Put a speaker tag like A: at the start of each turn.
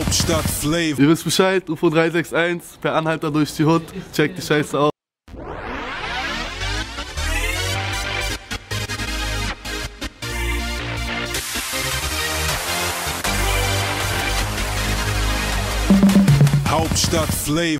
A: Hauptstadt Flavor.
B: Ihr wisst Bescheid, UFO 361, per Anhalter durch die Hood, checkt die Scheiße aus.
A: Hauptstadt Flavor.